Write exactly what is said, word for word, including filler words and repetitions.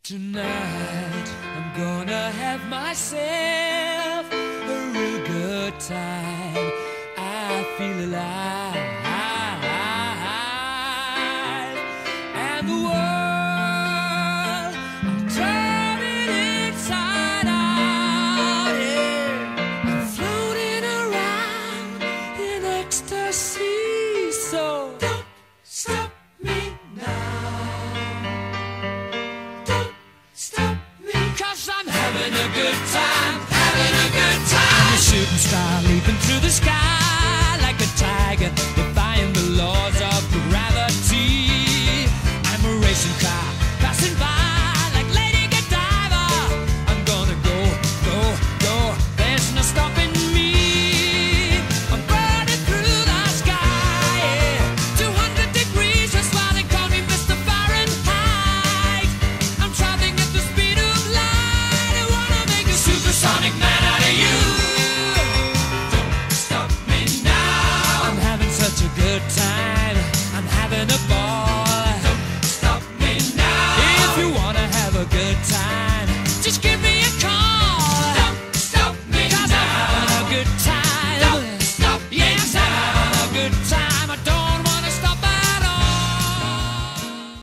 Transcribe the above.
Tonight I'm gonna have myself a real good time. I feel alive, and the world, I'm turning inside out. Yeah. I'm floating around in ecstasy. So don't stop me now. I'm having a good time, having a good time. I'm a shooting star leaping through the sky like a tiger, defying the laws of gravity. I'm a racing car passing by like Lady Godiva. I'm gonna go, go, go. There's no stopping me. I'm burning through the sky, yeah. two hundred degrees, that's why they call me Mister Fahrenheit. I'm traveling at the speed of light. Supersonic man out of you. Don't stop me now. I'm having such a good time. I'm having a ball. Don't stop me now. If you wanna have a good time, just give me a call. Don't stop me now. 'Cause I'm having a good time.